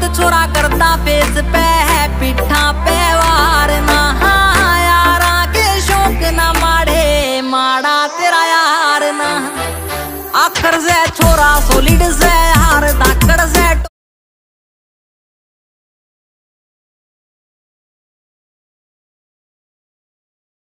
छोरा करता फेस पे है पिठा पे वार ना यारा के शौक ना माड़े माड़ा तेरा यार ना आखर से छोरा सोलिड से